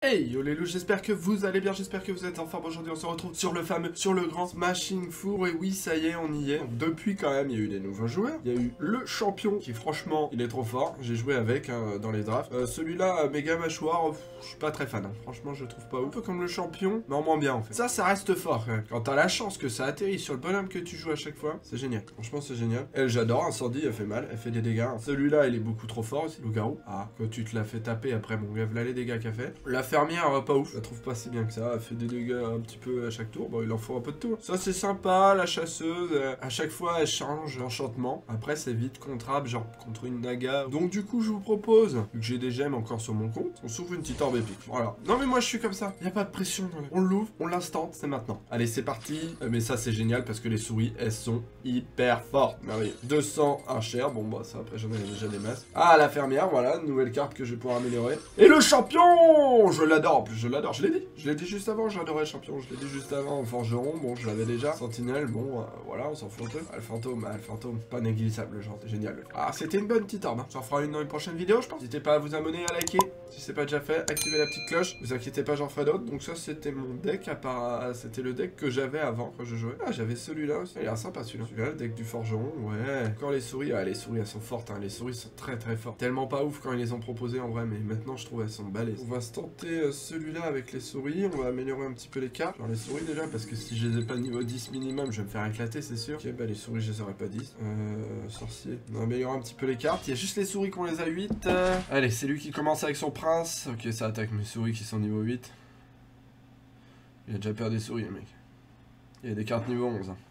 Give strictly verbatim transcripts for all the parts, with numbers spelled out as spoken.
Hey yo les loups, j'espère que vous allez bien, j'espère que vous êtes en forme. Aujourd'hui on se retrouve sur le fameux, sur le grand Smashing Four. Et oui, ça y est, on y est. Donc, depuis quand même, il y a eu des nouveaux joueurs. Il y a eu le champion qui franchement, il est trop fort. J'ai joué avec hein, dans les drafts. Euh, Celui-là, euh, méga mâchoire, pff, je suis pas très fan. Hein. Franchement, je le trouve pas ouf. Un peu comme le champion, mais en moins bien en fait. Ça, ça reste fort quand même. Quand t'as la chance que ça atterrisse sur le bonhomme que tu joues à chaque fois, c'est génial. Franchement, c'est génial. Elle, j'adore. Incendie, elle fait mal, elle fait des dégâts. Celui-là, il est beaucoup trop fort aussi. Loup-garou. Ah, quand tu te l'as fait taper après, mon gars, là les dégâts qu'elle fait. La fermière, euh, pas ouf. Je la trouve pas si bien que ça, elle fait des dégâts un petit peu à chaque tour, bon il en faut un peu de tout. Ça c'est sympa, la chasseuse, euh, à chaque fois elle change d'enchantement, après c'est vite contrable, genre contre une naga. Donc du coup je vous propose, vu que j'ai des gemmes encore sur mon compte, on s'ouvre une petite orbe épique, voilà. Non mais moi je suis comme ça, y a pas de pression dans le... On l'ouvre, on l'instant, c'est maintenant. Allez c'est parti, euh, mais ça c'est génial parce que les souris elles sont hyper fortes. Merveilleux. deux cents, un cher, bon bah ça après j'en ai déjà des masses. Ah la fermière, voilà, nouvelle carte que je vais pouvoir améliorer. Et le champion, je l'adore, en plus je l'adore. Je l'ai dit, je l'ai dit juste avant, j'adorais le champion, je l'ai dit juste avant, forgeron, bon je l'avais déjà, sentinelle, bon euh, voilà, on s'en fout un peu. Ah, le fantôme, ah, le fantôme, pas négligeable, genre, c'est génial. Ah, c'était une bonne petite arme, hein. Ça en fera une dans une prochaine vidéo, je pense. N'hésitez pas à vous abonner, à liker, si c'est pas déjà fait, activez la petite cloche, vous inquiétez pas, j'en ferai d'autres. Donc ça, c'était mon deck, à part, c'était le deck que j'avais avant, quand je jouais. Ah, j'avais celui-là aussi, il a l'air sympa celui-là. Celui-là, le deck du forgeron, ouais. Encore les souris, ah, les souris, elles sont fortes, hein. Les souris sont très très fortes. Tellement pas ouf quand ils les ont proposés en vrai, mais maintenant, je trouve elles sont balèzes. On va se tenter euh, celui-là avec les souris, on va améliorer un petit peu les cartes. Genre les souris déjà, parce que si je les ai pas niveau dix minimum, je vais me faire éclater, c'est sûr. Ok, bah les souris, je les aurais pas dix. Euh, sorcier. On va améliorer un petit peu les cartes. Il y a juste les souris qu'on les a huit. Euh... Allez, c'est lui qui commence avec son prince. Ok, ça attaque mes souris qui sont niveau huit. Il a déjà perdu des souris, le mec. Il y a des cartes niveau onze. Hein.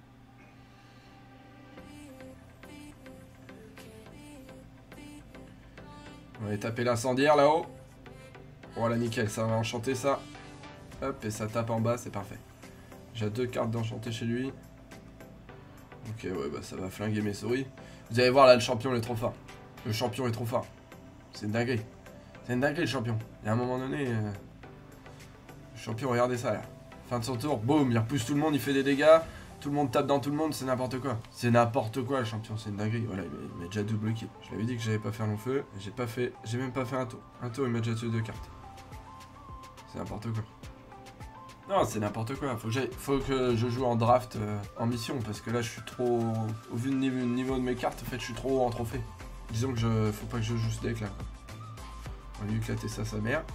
On va aller taper l'incendiaire là-haut. Voilà, nickel, ça va enchanter ça. Hop, et ça tape en bas, c'est parfait. J'ai deux cartes d'enchanté chez lui. Ok, ouais, bah ça va flinguer mes souris. Vous allez voir, là, le champion il est trop fort. Le champion est trop fort. C'est une dinguerie. C'est une dinguerie, le champion. Et à un moment donné... Euh... Le champion, regardez ça, là. Fin de son tour, boum, il repousse tout le monde, il fait des dégâts. Tout le monde tape dans tout le monde, c'est n'importe quoi. C'est n'importe quoi, le champion, c'est une dinguerie. Voilà, il m'a déjà double kill. Je l'avais dit que j'avais pas fait long feu. J'ai pas fait... J'ai même pas fait un tour. Un tour, il m'a déjà tué deux cartes. C'est n'importe quoi. Non, c'est n'importe quoi. Faut que, faut que je joue en draft, euh, en mission, parce que là, je suis trop... Au vu du niveau, niveau de mes cartes, en fait, je suis trop en trophée. Disons que je... Faut pas que je joue ce deck, là. On va lui éclater ça, sa mère.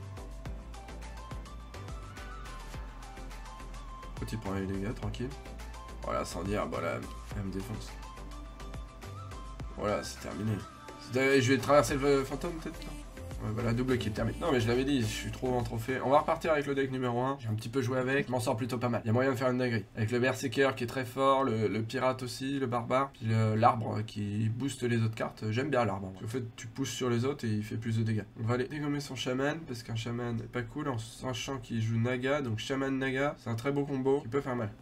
Petit prend les dégâts, tranquille. Voilà, sans dire, voilà, elle me défonce. Voilà, c'est terminé. Je vais traverser le fantôme, peut-être. Ouais, voilà, double kill terminé. Non mais je l'avais dit, je suis trop en trophée. On va repartir avec le deck numéro un. J'ai un petit peu joué avec, je m'en sors plutôt pas mal. Il y a moyen de faire une dinguerie. Avec le berserker qui est très fort, le, le pirate aussi, le barbare, puis l'arbre qui booste les autres cartes. J'aime bien l'arbre. En fait, tu pousses sur les autres et il fait plus de dégâts. On va aller dégommer son chaman, parce qu'un chaman n'est pas cool, en sachant qu'il joue naga. Donc chaman naga, c'est un très beau combo qui peut faire mal.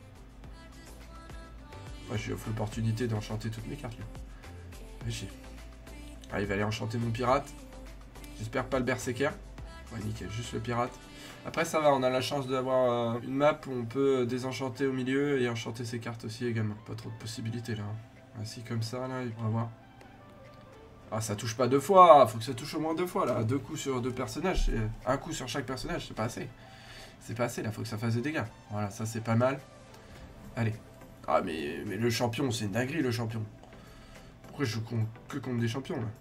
Ouais, je lui offre l'opportunité d'enchanter toutes mes cartes, là. Ah, il va aller enchanter mon pirate. J'espère pas le berserker. Ouais, nickel, juste le pirate. Après, ça va, on a la chance d'avoir euh, une map où on peut désenchanter au milieu et enchanter ses cartes aussi également. Pas trop de possibilités, là. Ainsi, comme ça, là, on va voir. Ah, ça touche pas deux fois. Faut que ça touche au moins deux fois, là. Deux coups sur deux personnages. Un coup sur chaque personnage, c'est pas assez. C'est pas assez, là. Faut que ça fasse des dégâts. Voilà, ça, c'est pas mal. Allez. Ah, mais, mais le champion, c'est une dinguerie, le champion. Pourquoi je joue que contre des champions, là?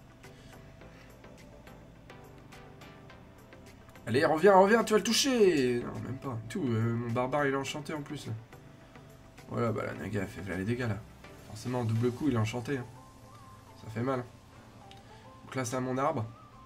Allez, reviens, reviens, tu vas le toucher. Non, même pas. Tout, euh, mon barbare, il est enchanté en plus, là. Voilà, bah la naga, elle fait voilà, les dégâts, là. Forcément, double coup, il est enchanté. Hein. Ça fait mal. Donc là, c'est à mon arbre.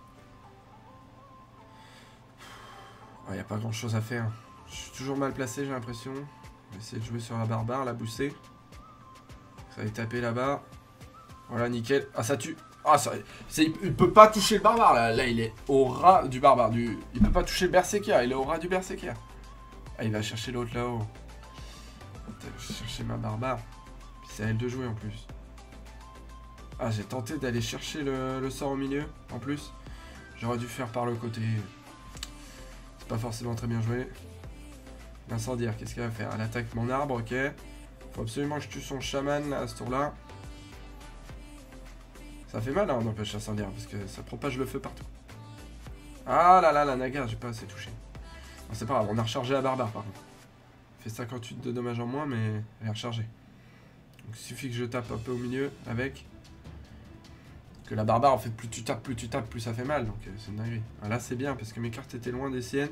Il n'y a pas grand-chose à faire. Je suis toujours mal placé, j'ai l'impression. On va essayer de jouer sur la barbare, la booster. Ça va aller taper là-bas. Voilà, nickel. Ah, ça tue. Ah, ça, il peut pas toucher le barbare, là. Là, il est au ras du barbare. Du, il peut pas toucher le berserker, il est au ras du berserker. Ah, il va chercher l'autre là-haut. Je vais chercher ma barbare. Puis c'est à elle de jouer en plus. Ah, j'ai tenté d'aller chercher le, le sort au milieu, en plus. J'aurais dû faire par le côté. C'est pas forcément très bien joué. L'incendiaire, qu'est-ce qu'elle va faire? Elle attaque mon arbre, ok. Faut absolument que je tue son chaman, là, à ce tour-là. Ça fait mal, hein, n'empêche l'incendiaire, parce que ça propage le feu partout. Ah là là, la Naga, j'ai pas assez touché. Bon, c'est pas grave, on a rechargé la barbare par contre. Fait cinquante-huit de dommages en moins, mais elle est rechargée. Donc il suffit que je tape un peu au milieu avec. Parce que la barbare, en fait, plus tu tapes, plus tu tapes, plus ça fait mal. Donc euh, c'est une dinguerie. Ah, là, c'est bien parce que mes cartes étaient loin des siennes.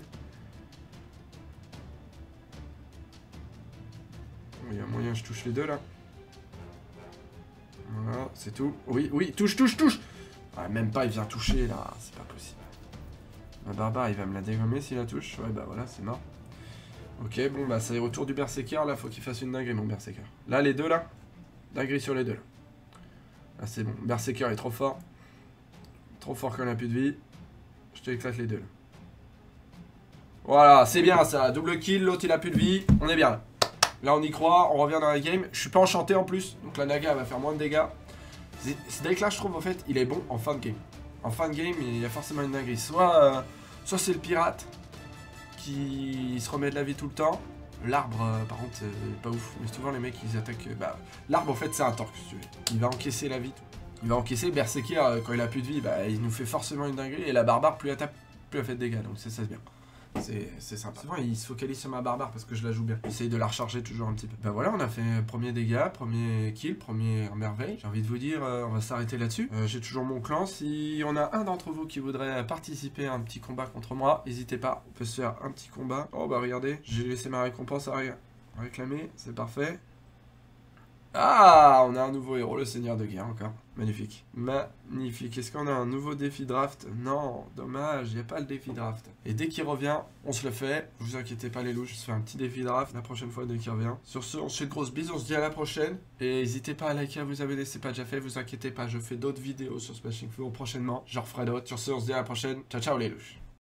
Bon, il y a moyen que je touche les deux là. Voilà, c'est tout. Oui, oui, touche, touche, touche. Ah, même pas, il vient toucher là. C'est pas possible. La barbare, il va me la dégommer s'il la touche. Ouais, bah voilà, c'est mort. Ok, bon, bah c'est retour du berserker. Là, faut qu'il fasse une dinguerie, mon berserker. Là, les deux là. Dinguerie sur les deux là. Là, c'est bon. Berserker est trop fort. Trop fort quand il n'a plus de vie. Je te éclate les deux là. Voilà, c'est bien ça. Double kill, l'autre il a plus de vie. On est bien là. Là, on y croit. On revient dans la game. Je suis pas enchanté en plus. Donc la Naga va faire moins de dégâts. Ce deck là, je trouve, en fait, il est bon en fin de game. En fin de game, il y a forcément une dinguerie. Soit, euh, soit c'est le pirate qui se remet de la vie tout le temps. L'arbre, euh, par contre, c'est pas ouf. Mais souvent, les mecs, ils attaquent... Euh, bah, l'arbre, en fait, c'est un torque, si tu veux. Il va encaisser la vie. Il va encaisser. Berserker, euh, quand il a plus de vie, bah, il nous fait forcément une dinguerie. Et la barbare, plus elle tape, plus elle fait de dégâts. Donc ça, ça se bien. C'est sympa. Souvent, il se focalise sur ma barbare parce que je la joue bien. J'essaye de la recharger toujours un petit peu. Bah voilà, on a fait premier dégât, premier kill, premier merveille. J'ai envie de vous dire, euh, on va s'arrêter là-dessus. Euh, J'ai toujours mon clan. Si on a un d'entre vous qui voudrait participer à un petit combat contre moi, n'hésitez pas. On peut se faire un petit combat. Oh bah regardez, j'ai laissé ma récompense à ré réclamer. C'est parfait. Ah, on a un nouveau héros, le seigneur de guerre encore. Magnifique. Magnifique. Est-ce qu'on a un nouveau défi draft? Non, dommage, il n'y a pas le défi draft. Et dès qu'il revient, on se le fait. Vous inquiétez pas les loups, je se fais un petit défi draft la prochaine fois dès qu'il revient. Sur ce, on se fait de grosses bises, on se dit à la prochaine. Et n'hésitez pas à liker, à vous abonner, c'est pas déjà fait, vous inquiétez pas, je fais d'autres vidéos sur Smashing Floor prochainement. J'en referai d'autres. Sur ce, on se dit à la prochaine. Ciao, ciao les louches.